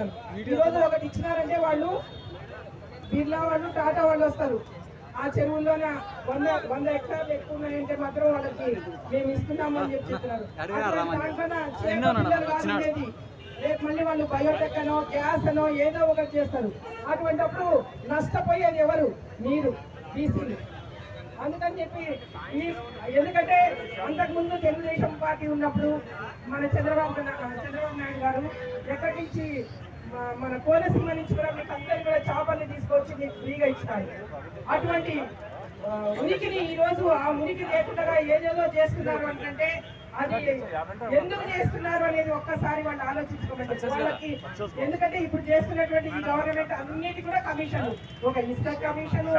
ఇస్తున్నారు. ఈ రోజు ఒకటి ఇచ్చినారంటే వాళ్ళు బిర్లా వాళ్ళు టాటా వాళ్ళు వస్తారు. ఆ చెరువుల్లోనే 100 ఎకరాలు ఎక్కువ ఉన్నాయంటే మాత్రం వాళ్ళకి మేము ఇస్తున్నామని చెప్తున్నారు. రేపు మళ్ళీ వాళ్ళు బయోటెక్ అనో గ్యాస్ అనో ఏదో ఒకటి చేస్తారు. అటువంటిప్పుడు నష్టపోయేది ఎవరు? మీరు బీసీలు. అందుకని చెప్పి ఎందుకంటే అంతకుముందు తెలుగుదేశం పార్టీ ఉన్నప్పుడు మన చంద్రబాబు నాయుడు గారు ఎక్కడి నుంచి మన కోనసీమ నుంచి కూడా మీకు అందరికీ కూడా చేపల్ని తీసుకొచ్చి మీకు ఫ్రీగా ఇచ్చినారు. అటువంటి ఉనికిని ఈ రోజు ఆ ఉనికి లేకుండా ఏదేదో చేస్తున్నారు అంటే అది ఎందుకు చేస్తున్నారు అనేది ఒక్కసారి వాళ్ళు ఆలోచించుకోవాలి వాళ్ళకి. ఎందుకంటే ఇప్పుడు చేస్తున్నటువంటి ఈ గవర్నమెంట్ అన్నిటి కూడా కమిషన్, ఒక ఇసుక కమిషన్,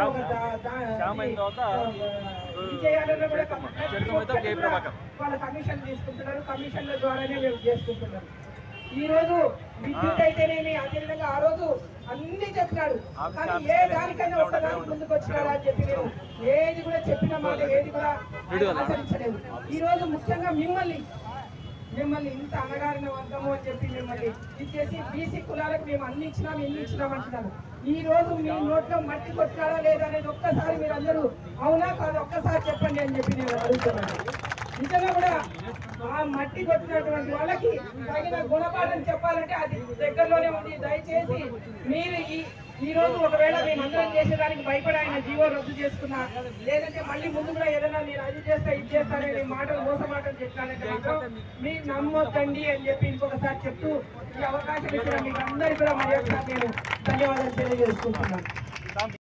విజయాలలో కూడా వాళ్ళ కమిషన్ తీసుకుంటున్నారు. కమిషన్ల ద్వారానే మేము చేసుకుంటున్నారు. ఈ రోజు విద్యుత్ అయితేనేమి అదేవిధంగా ఆ రోజు అన్ని చెప్పినాడు. కానీ ఏ దానికైనా ఒకదానికి ముందుకు వచ్చినారా అని చెప్పి నేను ఏది కూడా చెప్పిన మాట ఏది కూడా ఆచరించలేదు. ఈ రోజు ముఖ్యంగా మిమ్మల్ని ఇంత అనగారిన వర్గము అని చెప్పి మిమ్మల్ని ఇచ్చేసి బీసీ కులాలకు మేము అన్ని ఇచ్చినాం అంటున్నాను. ఈ రోజు మీ నోట్లో మట్టి కొట్టారా లేదా అనేది ఒక్కసారి మీరు అందరూ అవునా కాదు ఒక్కసారి చెప్పండి అని చెప్పి నేను అడుగుతున్నాను. నిజంగా కూడా ఆ మట్టి కొట్టినటువంటి వాళ్ళకి తగిన గుణపాఠం చెప్పాలంటే అది దగ్గరలోనే ఉంది. దయచేసి మీరు ఈ రోజు ఒకవేళ మేమందరం చేసేదానికి భయపడి ఆయన జీవో రద్దు చేసుకున్నా, లేదంటే మళ్ళీ ముందు కూడా ఏదైనా నేను అది చేస్తా ఇది చేస్తానని మాటలు మోస మాటలు చెప్పానంటే మాత్రం మీరు నమ్మొద్దండి అని చెప్పి ఇంకొకసారి చెప్తూ ఈ అవకాశం ఇచ్చిన మీకు అందరికీ కూడా మరి ఒకసారి నేను ధన్యవాదాలు తెలియజేసుకుంటున్నాను.